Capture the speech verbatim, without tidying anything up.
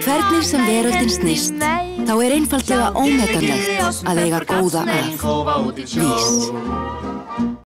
Hvernig sem veröldin snýst, þá er einfaldlega ómetanlegt að eiga góða að. Vís.